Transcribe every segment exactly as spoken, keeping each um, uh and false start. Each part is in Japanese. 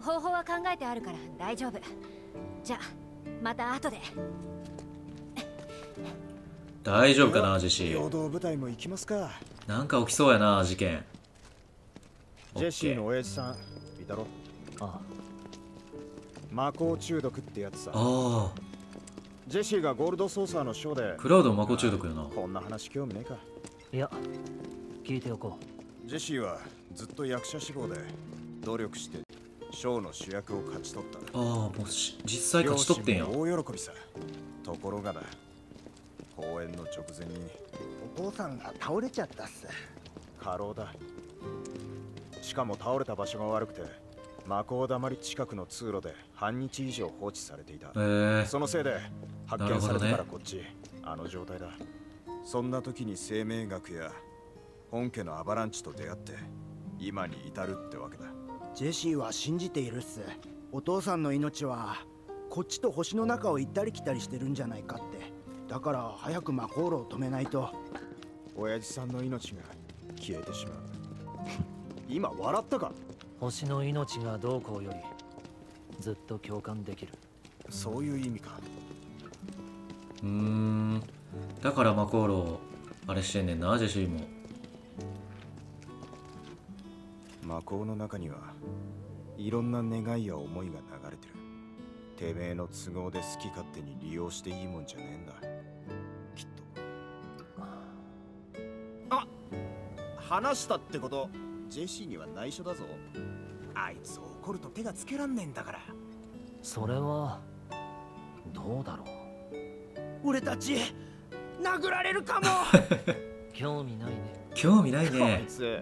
方法は考えてあるから大丈夫。じゃあまた後で。 大丈夫かなジェシー。 陽動部隊も行きますか。 なんか起きそうやな事件。 ジェシーの親父さんいたろ。 ああ、 魔法中毒ってやつさ。 ああ、 ジェシーがゴールドソーサーのショーで。 クラウド魔法中毒よな。 こんな話興味ねえか。 いや、聞いておこジェシーはずっと役者志望で努力してショーの主役を勝ち取った。 ああ、もうし実際勝ち取ってんや。 大喜びさ。ところがだ、公演の直前にお父さんが倒れちゃったっす。 過労だ。しかも倒れた場所が悪くて魔法だまり近くの通路で半日以上放置されていた。 えー、 そのせいで発見されてからなるこっち、あの状態だ。そんな時に生命学や本家のアバランチと出会って今に至るってわけだ。 ジェシーは信じているっす。お父さんの命はこっちと星の中を行ったり来たりしてるんじゃないかって。だから早く魔法炉を止めないと。 親父さんの命が消えてしまう。今笑ったか。 う。星の命がどうこうよりずっと共感できる。 そういう意味か。 うーん、だから魔法炉あれしてんねんなジェシーも。 魔法の中にはいろんな願いや思いが流れてる。てめえの都合で好き勝手に利用していいもんじゃねえんだ、きっと。あ、話したってこと、ジェシーには内緒だぞ。あいつ怒ると手がつけらんねえんだから。 それはどうだろう。 俺たち殴られるかも。 興味ないね。 興味ないこいね。 つ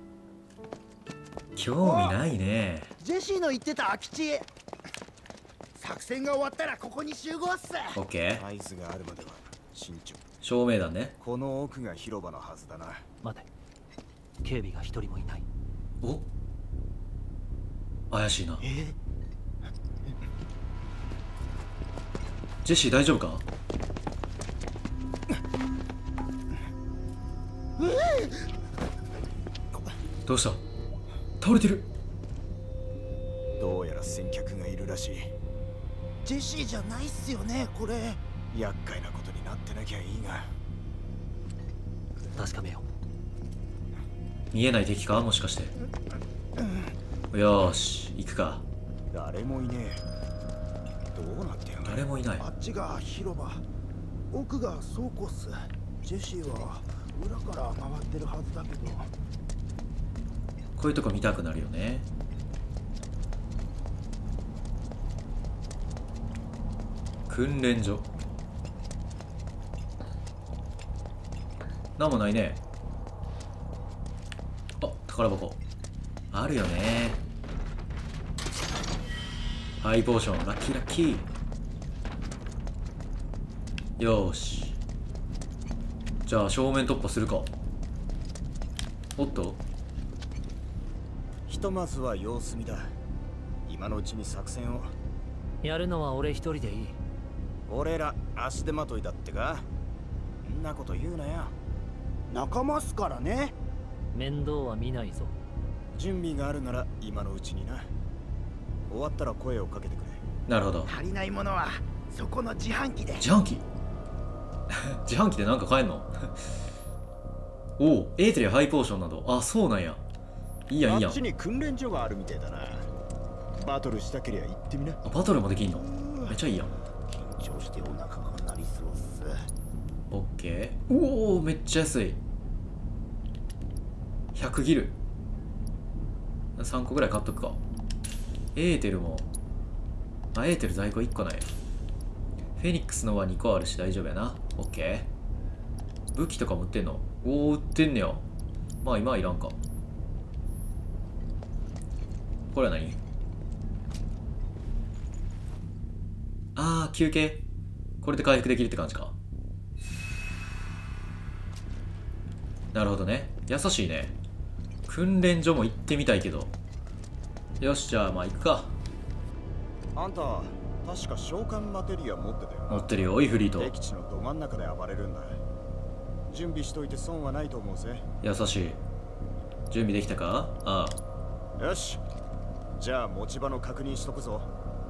興味ないね。 ジェシーの言ってた空き地。作戦が終わったらここに集合っす。 オッケー。 合図があるまでは慎重。 照明弾ね。 この奥が広場のはずだな。 待て、警備が一人もいない。 お、怪しいな。 えジェシー大丈夫か。どうした。倒れてる。 どうやら先客がいるらしい。 ジェシーじゃないっすよねこれ。 厄介なことになってなきゃいいが。 確かめよ見えない敵かもしかして。よーし行くか。 誰もいねえ。どうなってんの。 誰もいない。 あっちが広場、奥が倉庫っす。ジェシーは裏から回ってるはずだけど。 こういうとこ見たくなるよね。訓練所。なんもないね。あ、宝箱あるよね。ハイポーション、ラッキーラッキー。よーし、じゃあ正面突破するか。おっと、 ひとまずは様子見だ。今のうちに作戦を。 う。やるのは俺一人でいい。 俺ら足手まといだってか。んなこと言うなよ。 仲間っすからね。 面倒は見ないぞ。 準備があるなら今のうちにな。終わったら声をかけてくれ。 なるほど。 足りないものはそこの自販機で。 自販機自販機でなんか買えんのおお、エーテルやハイポーションなど。あ、そうなんや。いいやんいいやん。 あっちに訓練所があるみてえだな。バトルしたけりゃ行ってみな。 あ、バトルもできんの。めっちゃいいやん。 緊張してお腹が鳴りそうっす。 オッケー。おお、めっちゃ安い。ひゃくギルさんこぐらい買っとくか。エーテルも、あ、エーテル在庫いっこない。フェニックスのはにこあるし大丈夫やな。オッケー。武器とかも売ってんの。おお、売ってんねや。まあ今はいらんか。これは何。あー、休憩。これで回復できるって感じか。なるほどね。優しいね。訓練所も行ってみたいけど。よし、じゃあまあ行くか。 あんた確か召喚マテリア持ってたよな。 持ってるよ、イフリート。 敵地のど真ん中で暴れるんだ。準備しといて損はないと思うぜ。 優しい。準備できたか。ああ。よし、 じゃあ持ち場の確認しとくぞ。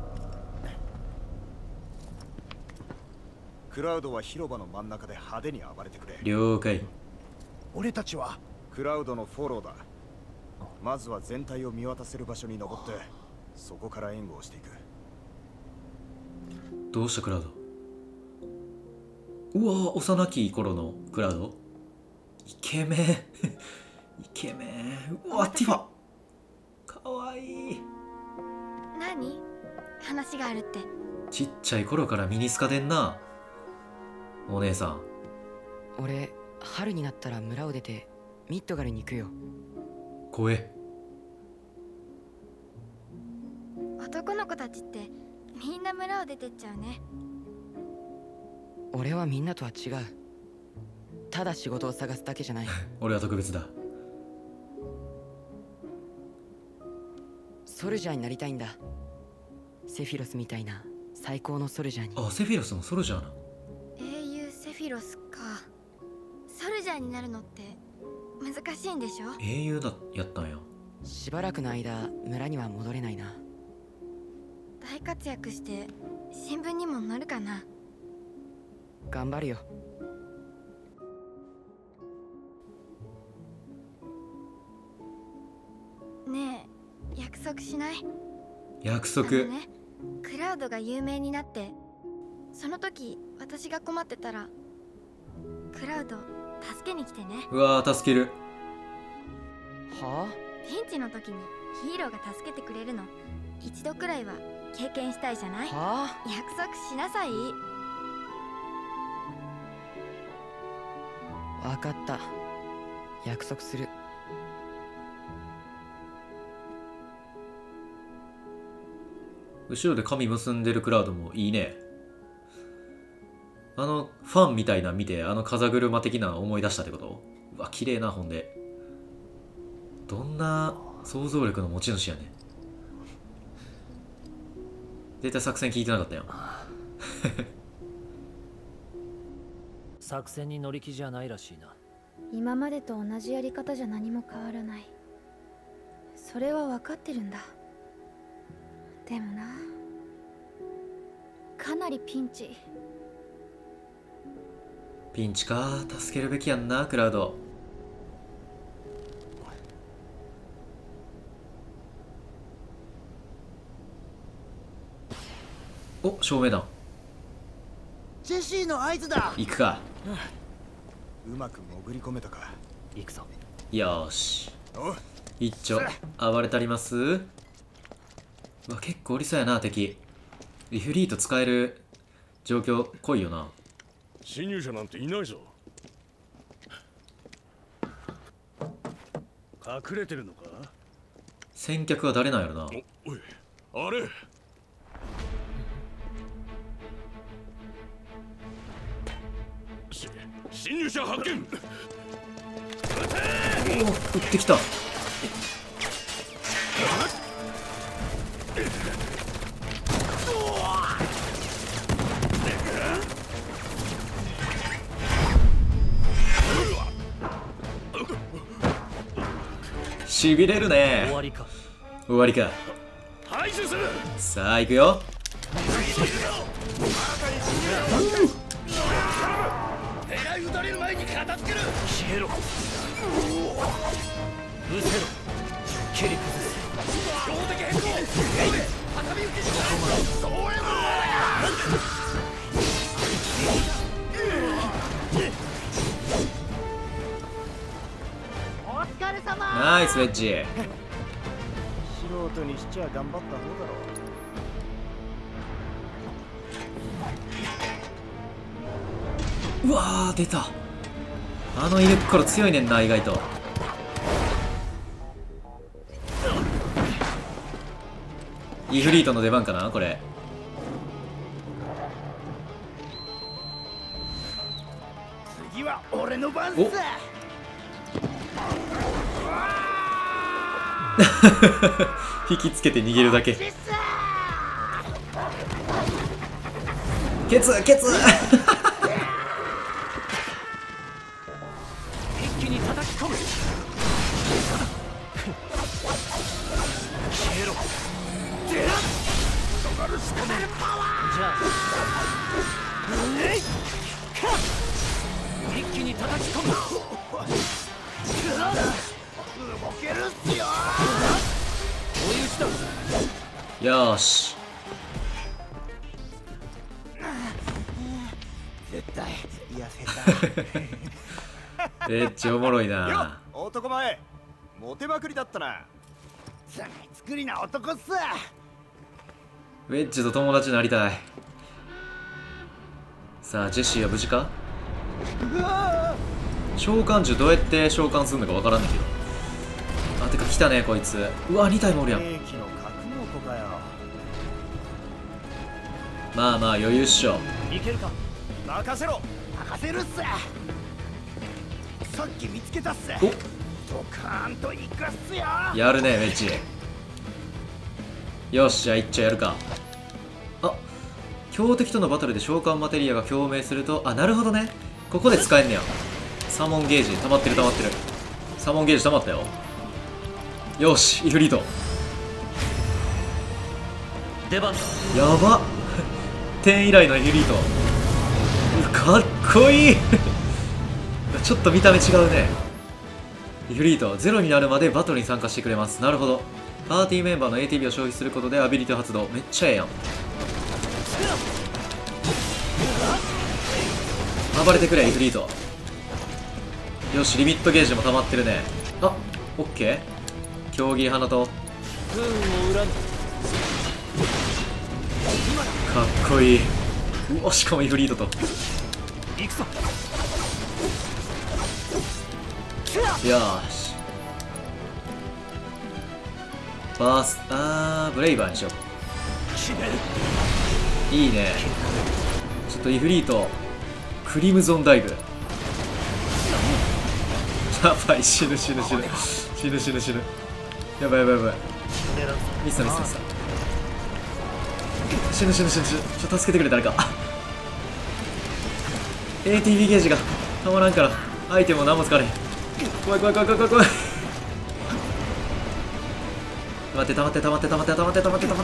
クラウドは広場の真ん中で派手に暴れてくれ。 了解。 俺たちはクラウドのフォローだ。まずは全体を見渡せる場所に登って、そこから援護をしていく。 どうしたクラウド。うわー、幼き頃のクラウド。イケメンイケメン。うわ、ティファかわいい。 何話があるって。 ちっちゃい頃からミニスカでんなお姉さん。 俺春になったら村を出てミッドガルに行くよ。 声。 男の子たちってみんな村を出てっちゃうね。 俺はみんなとは違う。ただ仕事を探すだけじゃない。 俺は特別だ。 ソルジャーになりたいんだ。セフィロスみたいな最高のソルジャーに。 あ、セフィロスもソルジャーな。 英雄セフィロスか。ソルジャーになるのって難しいんでしょ。 英雄だやったんや。 しばらくの間村には戻れないな。 大活躍して新聞にも載るかな。 頑張るよ。 ねえ、約束しない？ 約束。 あのね、クラウドが有名になってその時私が困ってたらクラウド助けに来てね。 うわー、助ける。 はあ？ ピンチの時にヒーローが助けてくれるの一度くらいは経験したいじゃない？ はあ？ 約束しなさい。 わかった。約束する。 後ろで髪結んでるクラウドもいいね。あのファンみたいな見て、あの風車的な思い出したってこと？うわ、綺麗な。ほんでどんな想像力の持ち主やねん。絶対作戦聞いてなかったよ。 作戦に乗り気じゃないらしいな。 今までと同じやり方じゃ何も変わらない。それは分かってるんだ。でもな、かなりピンチ。 ピンチか。助けるべきやんな、クラウド。お、照明弾。 ジェシーの合図だ。 行くか。 うまく潜り込めたか。 行くぞ。 よーし。 おう、 一丁暴れたります。うわ、結構おりそうやな、敵。リフリート使える状況濃いよな。 侵入者なんていないぞ。隠れてるのか？ 先客は誰なんやろな。 お、おい、あれ。し侵入者発見。 おお、撃ってきた。しびれるね。 終わりか。 終わりか。 排除する。 さあ行くよ。 狙い撃たれる前に片付ける。 消えろ。失せろ。蹴り崩せ。 標的変更。挟み撃ちしろ。そういうものや。 ナイスウェッジ。 素人にしちゃ頑張った方だろう。うわー、出た。あのイルッコロ強いねんな、意外と。イフリートの出番かな、これ。 次は俺の番さ。 引きつけて逃げるだけ。ケツケツ一気に叩き込む。消えろ。 じゃ一気に叩き込む。 動けるっすよ。 追い打ちだ。 よーし。 絶対癒せた。 めっちゃおもろいよな。 っ男前モテまくりだったな。 作りな男っす。 ウェッジと友達になりたい。さあジェシーは無事か。召喚獣どうやって召喚するのかわからんねんけど。あ、てか来たねこいつ。うわに体もおるやん。 兵器の格納庫かよ。 まあまあ余裕っしょ。 いけるか。 任せろ。 任せるっす。さっき見つけたっす。 おドカーンといくっすよ。 やるねウェッジ。よしじゃあ一丁やるか。あ、強敵とのバトルで召喚マテリアが共鳴すると、あ、なるほどね、ここで使えんねや。サモンゲージ溜まってる溜まってる。サモンゲージ溜まったよ。よしイフリート出番だ。 やばっ天以来のイフリート。うかっこいいちょっと見た目違うね。イフリートゼロになるまでバトルに参加してくれます。なるほど。パーティーメンバーの エーティービー を消費することでアビリティ発動。めっちゃええやん。暴れてくれイフリート。よしリミットゲージも溜まってるね。あ、オッケー。競技花と運を恨む。 かっこいい。うお、しかもイフリートと。 行くぞ。 よーしバースあーブレイバーにしよう。いいね。ちょっとイフリートクリムゾンダイブ。やばい死ぬ死ぬ死ぬ死ぬ死ぬ死ぬ。やばいやばいやばい。ミスったミスったミスった。死ぬ死ぬ死ぬ死ぬ。ちょっと助けてくれ誰か。エーティービー ゲージがたまらんからアイテムを何も使われへん。怖い怖い怖い怖い怖い怖い。待って、溜まって溜まって溜まって溜まって溜まって溜まって。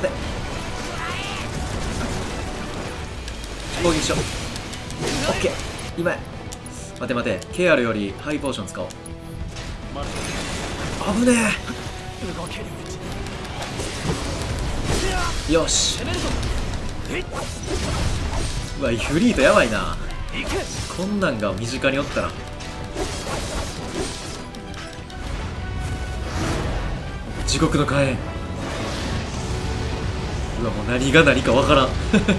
攻撃しよう。オッケー今や。待て待て、ケアルよりハイポーション使おう。危ねえ。よし。うわイフリートやばいな。こんなんが身近におったら。地獄の火炎。うわもう何が何かわからん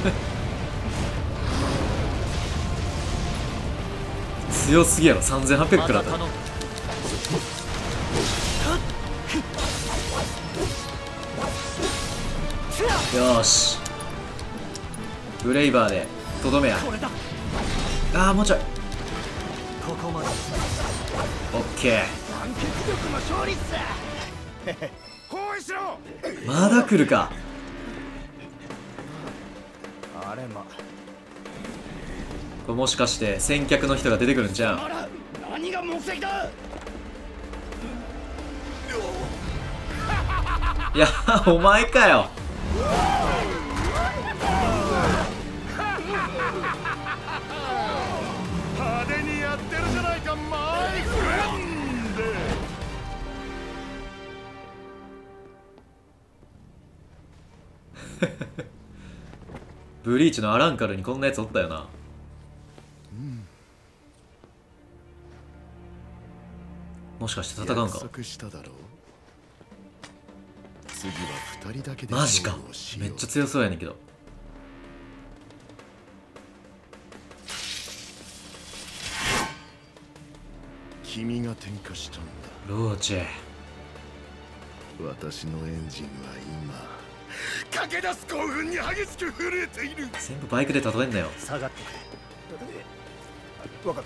強すぎやろ。さんぜんはっぴゃくくらった。よーしブレイバーでとどめや。あーもうちょい。 ここまで。 オッケー。 団結力の勝利っす。 包囲しろ。 まだ来るか。 あれまこれもしかして先客の人が出てくるんじゃん。 何が目的だ。 いやお前かよ。 派手にやってるじゃないかマイフレンド。 ブリーチのアランカルにこんなやつおったよな。もしかして戦うんか。マジか。めっちゃ強そうやねんけど。 君が点火したんだ。 ローチェ。 私のエンジンは今駆け出す興奮に激しく震えている。 全部バイクで例えんなよ。 下がってくれ。 分かった。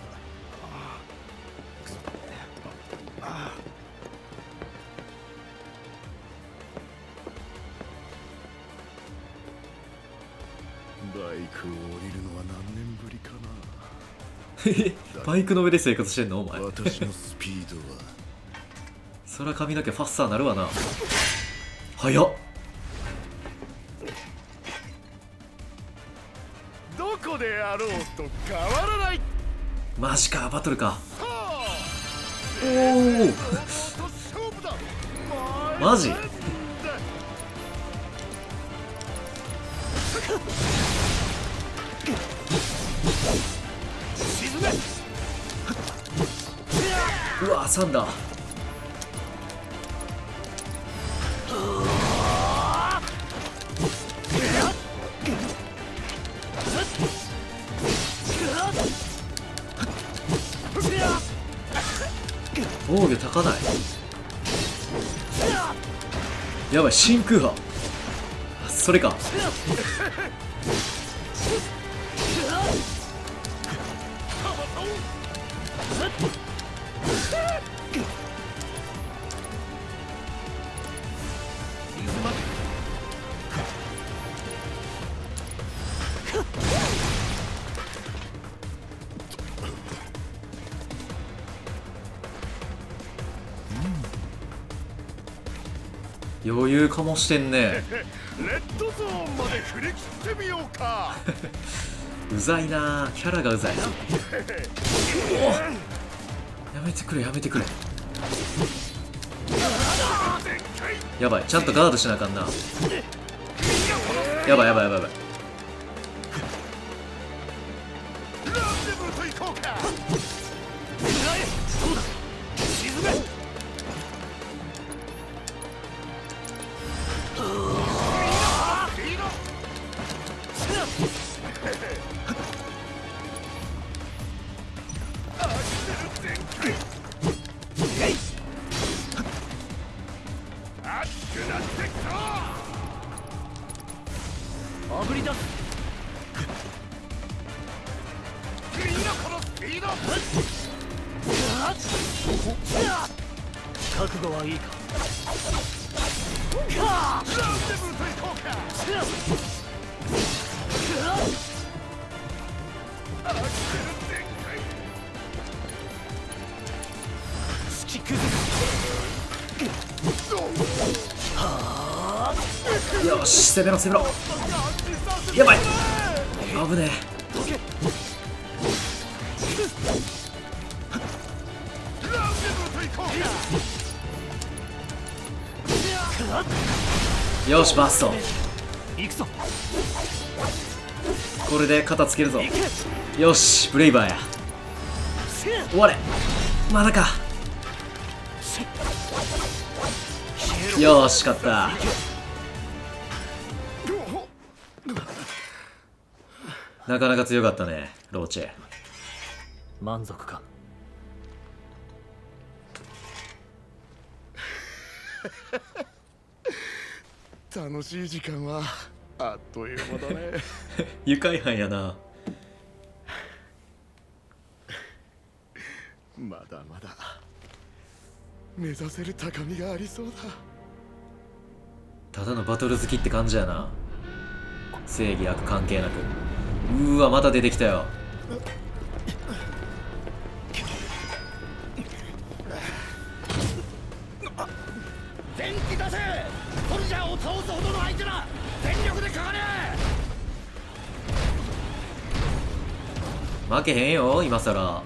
バイクを降りるのは何年ぶりかな。 バイクの上で生活してんのお前。 私のスピードはそりゃ髪の毛ファッサーなるわな。早っ。 こであろうと変わらない。 マジか、バトルか。おおマジ。うわサンダー。防御高ない。やばい、真空波。それか。余裕かもしてんね。 レッドゾーンまで振り切ってみようか。 うざいな、キャラがうざいな。やめてくれやめてくれ。やばい、ちゃんとガードしなあかんな。やばいやばいやばいやばい。 覚悟はいいか。 よし攻めろ攻めろ。やばい危ねえ。よしバスト。これで肩つけるぞ。よしブレイバーや。終われ。まだか。よし勝った。なかなか強かったねローチェ。 満足か。 楽しい時間はあっという間だね。 愉快犯やな。 まだまだ目指せる高みがありそうだ。 ただのバトル好きって感じやな。正義悪関係なく。うーわまた出てきたよ。 元気出せ。トルジャーを倒すほどの相手だ。全力でかかれ。 負けへんよ今さら。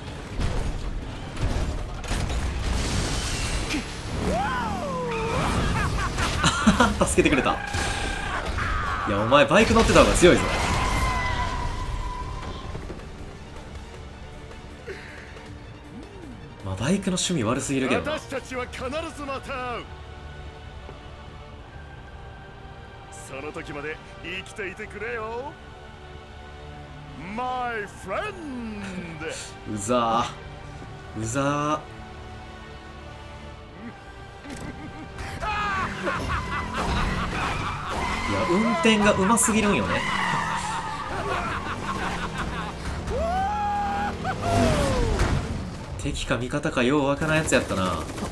助けてくれた。いやお前バイク乗ってた方が強いぞ。まあバイクの趣味悪すぎるけどな。 私たちは必ずまた会う。その時まで生きていてくれよ My friend。 うざーうざー。いや運転がうますぎるんよね。敵か味方かようわからんやつやったな。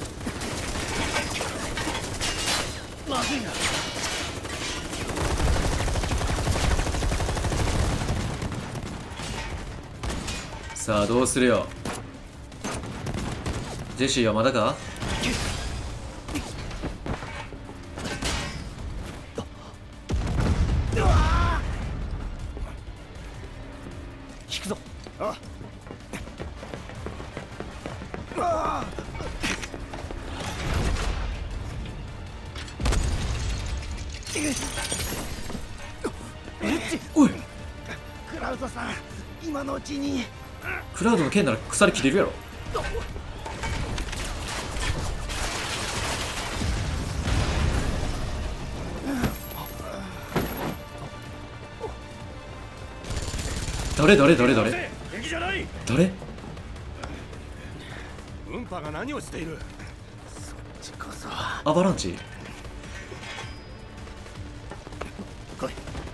まずいな。 さあどうするよ。ジェシーはまだか。 おい、 クラウドさん、今のうちに。 クラウドの剣なら鎖切れるやろ。誰誰誰誰敵じゃない。 誰？ ウンパが何をしている？ そっちこそ。 アバランチ。 来い。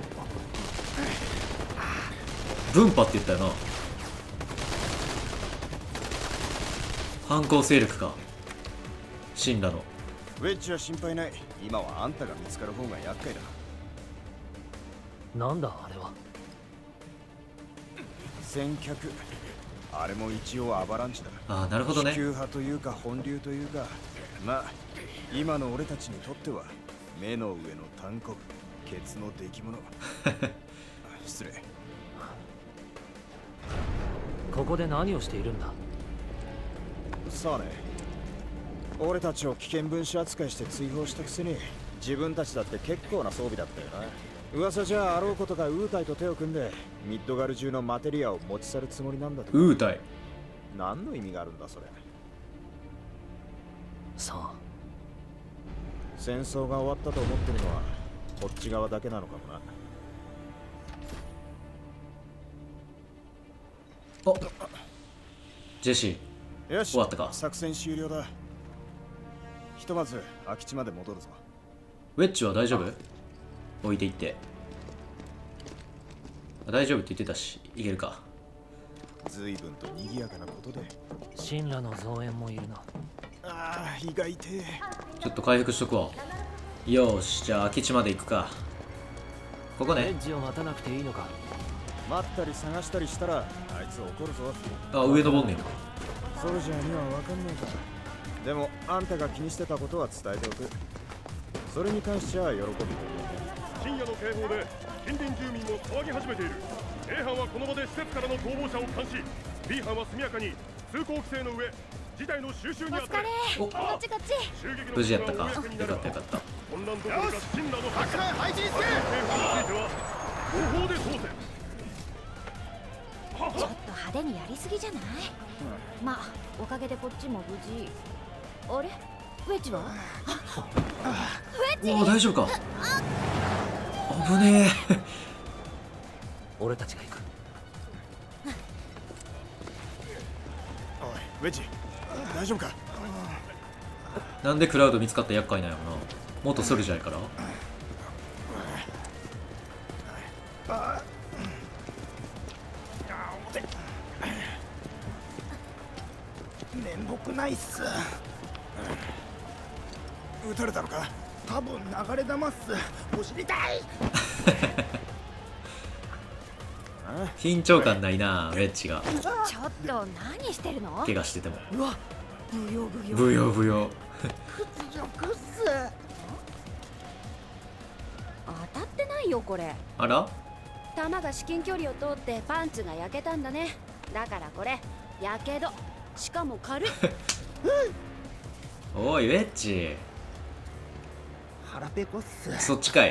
分派って言ったよな。反抗勢力か。シンラの。 ウェッジは心配ない。今はあんたが見つかる方が厄介だ。 なんだあれは。 先客。あれも一応アバランチだ。 ああ、なるほどね。 地球派というか本流というか、まあ今の俺たちにとっては目の上の単国、ケツの出来物。失礼。 ここで何をしているんだ。 さあね、俺たちを危険分子扱いして追放したくせに、自分たちだって結構な装備だったよな。噂じゃあろうことがウータイと手を組んでミッドガル中のマテリアを持ち去るつもりなんだと。 ウータイ。 何の意味があるんだそれ。 さあ、 戦争が終わったと思ってるのはこっち側だけなのかもな。 お、ジェシーよし、 終わったか。 作戦終了だ。ひとまず空き地まで戻るぞ。 ウェッジは大丈夫？置いていって。大丈夫って言ってたし、いけるか。 随分と賑やかなことで。 神羅の増援もいるな。 ああ、胃が痛え。 ちょっと回復しとくわ。よーし、じゃあ空き地まで行くか。ここね。 エッジを待たなくていいのか。 待ったり探したりしたらあいつ怒るぞ。 あ、上登んねん。 ソルジャーには分かんねえか。でもあんたが気にしてたことは伝えておく。それに関しては喜び。 深夜の警報で近隣住民も騒ぎ始めている。 A 班はこの場で施設からの逃亡者を監視、 B 班は速やかに通行規制の上事態の収拾に当たれ。 お疲れ。こっちこっち。 無事やったか。よかったよかった。 混乱どころか深羅の発火。 配置につけ。 警報については合法で当選。 ちょっと派手にやりすぎじゃない？まあおかげでこっちも無事。あれ？ウェッジは？ウェッジ？ おお、大丈夫か。危ねえ。 俺たちが行く。 おい、ウェッジ、大丈夫か？ なんでクラウド見つかった厄介なんやろな。元ソルジャーやから。 面目ないっす。 撃たれたのか？ 多分流れ弾っす。お尻痛い。 緊張感ないな、ウェッジが。 ちょっと何してるの？ 怪我してても。 うわ、ブヨブヨ。 ブヨブヨ。 屈辱っす。 当たってないよこれ。 あら？ 弾が至近距離を通ってパンツが焼けたんだね。だからこれやけど。しかも軽い。 おいウェッジ。 腹ペコっす。 そっちかい。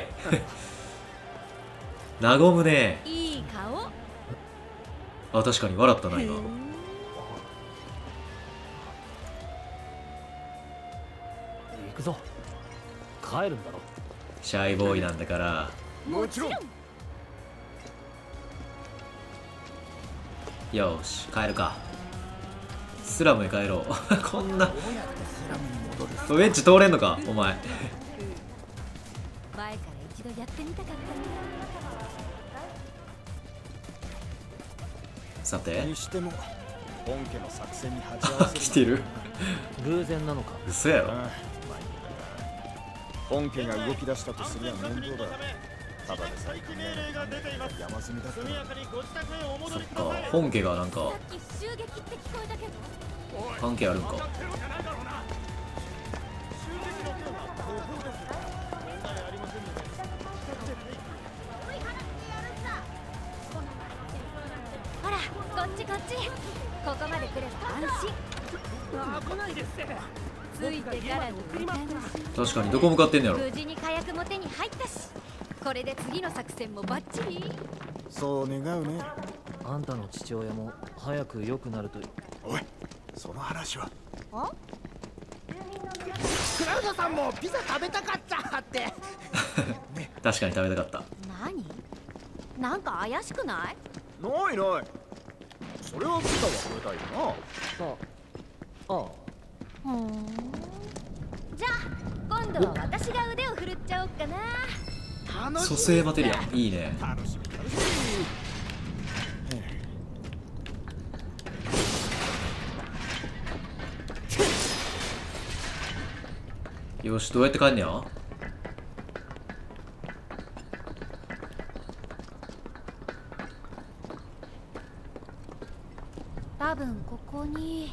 和むね。 いい顔。 あ、確かに笑ったな今。 行くぞ。帰るんだろ。 シャイボーイなんだから。 もちろん。 よし、帰るか。スラムへ帰ろう。こんな。ウェッジ通れんのかお前。 前から一度やってみたかった。 さて。 にしても本家の作戦に鉢合わせる。 来てる。 偶然なのか。 嘘やろ。 本家が動き出したとすりゃ面倒だ。ただでさえ山積みだった。 そっか、本家がなんか関係あるんか。 ほら、こっちこっち。ここまで来れば安心。危ないですって。ついてからの歌確かにどこ向かってんねやろ。 無事に火薬も手に入ったし、これで次の作戦もバッチリ。 そう願うね。 あんたの父親も早く良くなるといい。 おい、その話は。 あ？ クラウドさんもピザ食べたかったって。 確かに食べたかった。 何？なんか怪しくない？ ないない。それはピザは食べたいよああふーん。じゃあ今度は私が腕を振るっちゃおうかな。 な。 蘇生マテリアルいいね。 楽しみ楽しみ。 よし、どうやって帰んねや。 多分ここに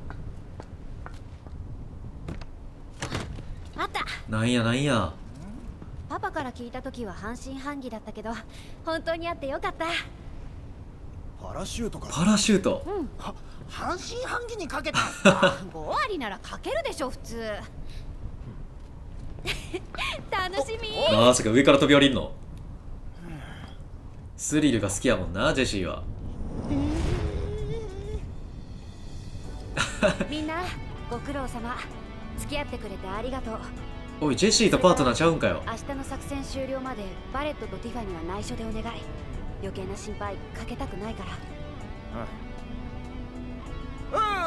あった。 なんやなんや。 パパから聞いた時は半信半疑だったけど、本当にあってよかった。 パラシュートか。 パラシュート。 うん。 は半信半疑にかけた。 ご割ならかけるでしょ普通。楽しみ。 まさか上から飛び降りんの。スリルが好きやもんな、ジェシーは。 みんなご苦労様。付き合ってくれてありがとう。 おい、ジェシーとパートナーちゃうんかよ。 明日の作戦終了までバレットとティファには内緒でお願い。余計な心配かけたくないから。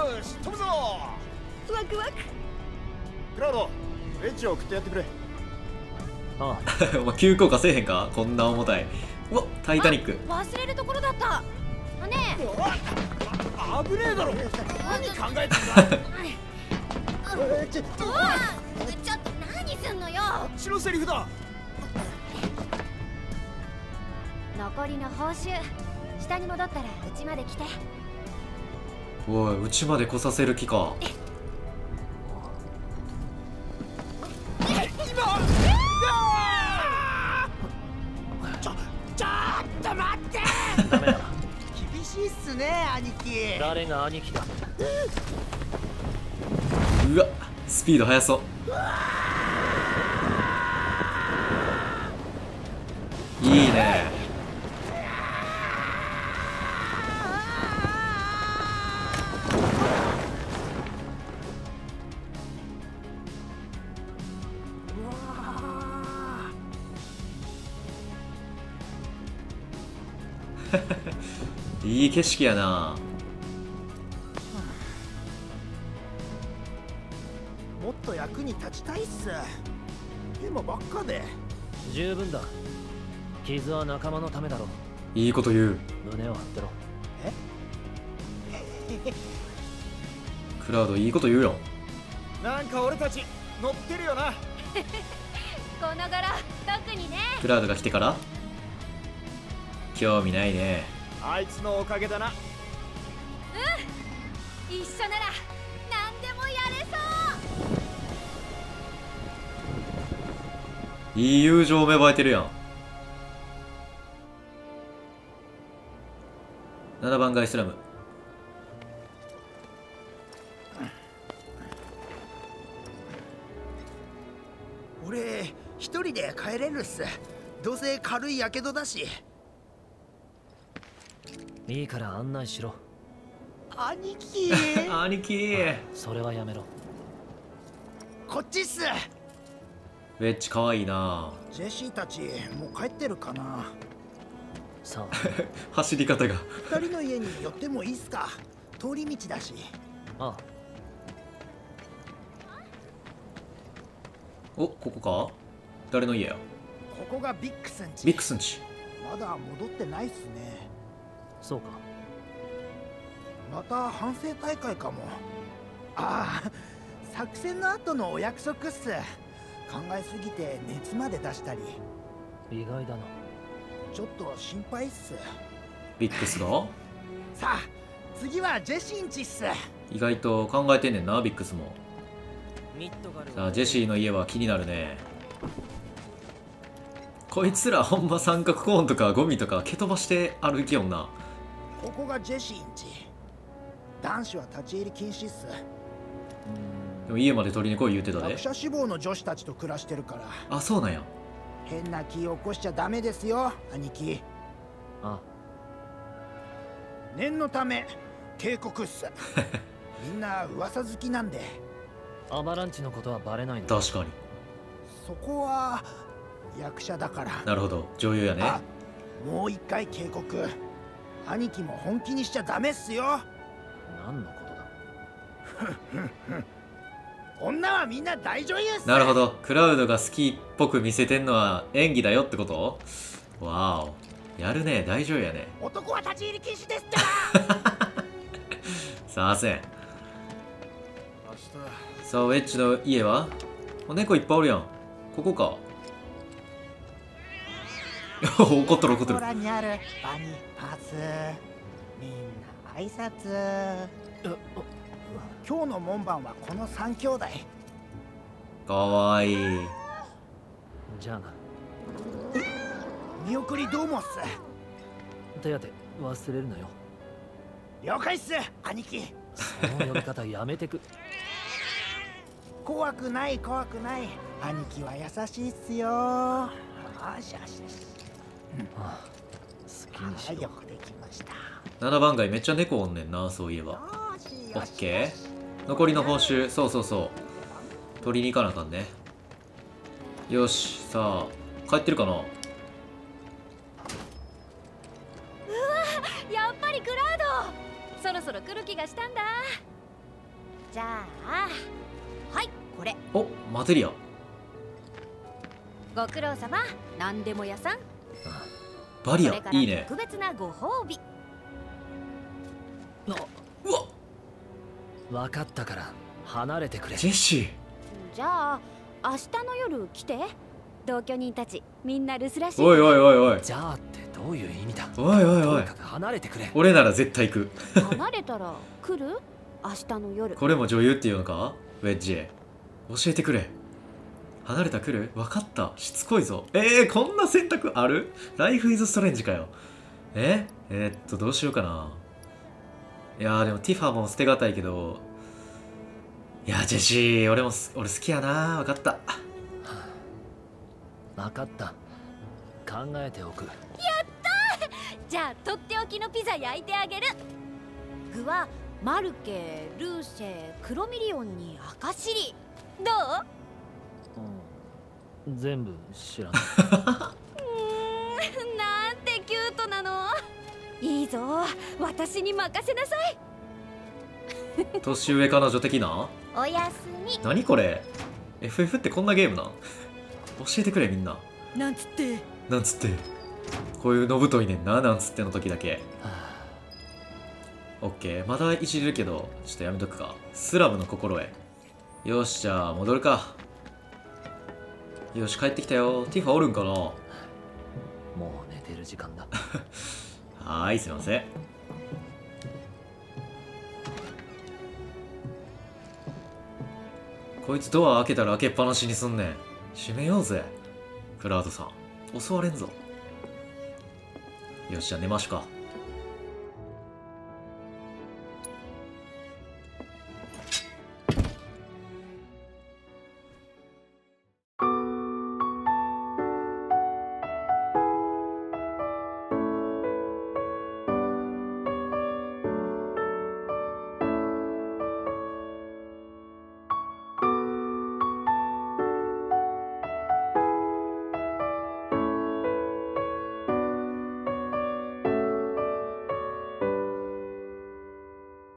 よし、飛ぶぞ。 ワクワク。 クラウド、エッジを送ってやってくれ。 あお前急降下せえへんか、こんな重たい。うわ、タイタニック。 忘れるところだった。ねえ。 あ、危ねえだろ。何考えてんだ。 ちょっと、ちょっと何すんのよ。 こっちのセリフだ。 残りの報酬、下に戻ったらうちまで来て。 おい、うちまで来させる気か。 ちょ、ちょっと待って。 ダメだ。 厳しいっすね、兄貴。 誰が兄貴だ。 うわ、スピード速そう。いいね。いい景色やな。 もっと役に立ちたいっす。今ばっかで。 十分だ。傷は仲間のためだろ。 いいこと言う。 胸を張ってろ。 えクラウドいいこと言うよ。 なんか俺たち乗ってるよな。 この頃特にね。 クラウドが来てから興味ないね。 あいつのおかげだな。 一緒なら何でもやれそう。 いい友情芽生えてるやん。ななばん街スラム。 俺一人で帰れるっす。どうせ軽いやけどだし。 いいから案内しろ。 兄貴。 兄貴。 それはやめろ。 こっちっす。 ウェッジかわいいな。 ジェシーたちもう帰ってるかな。 さあ走り方が二人の家に寄ってもいいっすか。通り道だし。 ああ。 お、ここか。誰の家や。 ここがビックスんち。 ビックスんち。 まだ戻ってないっすね。 そうか。 また反省大会かも。ああ、作戦の後のお約束っす。考えすぎて熱まで出したり。 意外だな。 ちょっと心配っす。 ビックスがさあ次はジェシーんちっす。 意外と考えてんねんな、ビックスも。さあジェシーの家は気になるね。こいつらほんま三角コーンとかゴミとか蹴飛ばして歩きよんな。 ここがジェシーんち。男子は立ち入り禁止っす。 でも家まで取りに来い言うてたで。 学者志望の女子たちと暮らしてるから。 あ、そうなんや。 変な気を起こしちゃダメですよ兄貴。 あ念のため警告っす。みんな噂好きなんで。 アバランチのことはバレないんだ。 確かに。 そこは役者だから。 なるほど、女優やね。 もう一回警告。兄貴も本気にしちゃダメっすよ。 何のことだ。 女はみんな大女優っす。 なるほど、クラウドが好きっぽく見せてんのは演技だよってこと。わお、やるね、大女優やね。 男は立ち入り禁止ですってさあせん。さあウェッジの家は猫いっぱいおるやん。ここか。怒っとる怒っとる。 にあるバニパス。みんな挨拶。今日の門番はこの三兄弟。 かわいい。 じゃあな。 見送りどうもっす。 手当て忘れるなよ。 了解っす兄貴。 その呼び方やめてく。 怖くない怖くない。兄貴は優しいっすよ。よしよしよし。 ああ、好きにしよう。 よくできました。 ななばん街めっちゃ猫おんねんな、そういえば。オッケー。残りの報酬、そうそうそう。取りに行かなあかんね。よし、さあ、帰ってるかな。うわ、 やっぱりクラウド。そろそろ来る気がしたんだ。じゃあ、はい、これ。 お、マテリア。 ご苦労様。何でも屋さん。 バリア、いいね。 特別なご褒美。 うわ、 分かったから離れてくれ。 ジェシー。 じゃあ明日の夜来て。同居人たちみんな留守らしい。 おいおいおいおい。 じゃあってどういう意味だ。 おいおいおい。 離れてくれ。 俺なら絶対行く。 離れたら来る？明日の夜。 これも女優っていうのか？ウェッジ。教えてくれ。離れた来る？分かった。しつこいぞ。えー、こんな選択ある？ライフイズストレンジかよ。ええー、っと、どうしようかな。いやー、でもティファも捨てがたいけど。いや、ジェシー、俺も、俺好きやな。分かった。 分かった。考えておく。 やったー。じゃあ、とっておきのピザ焼いてあげる。具は、マルケ、ルーシェ、クロミリオンに赤シリ。どう？ うん、全部知らない。 うーん、なんてキュートなの。いいぞ、私に任せなさい。 年上彼女的な？ おやすみ。 何これ？ エフエフ ってこんなゲームなん？教えてくれみんな。 なんつって。 なんつって。こういうのぶといねんな、なんつっての時だけ。オッケー、まだいじれるけど、ちょっとやめとくか。スラムの心得。よし、じゃあ戻るか。よし、帰ってきたよ。ティファおるんかな？もう寝てる時間だ。 はーい、すいません。こいつドア開けたら開けっぱなしにすんねん。閉めようぜ。クラウドさん。襲われんぞ。よし、じゃあ寝ましょうか。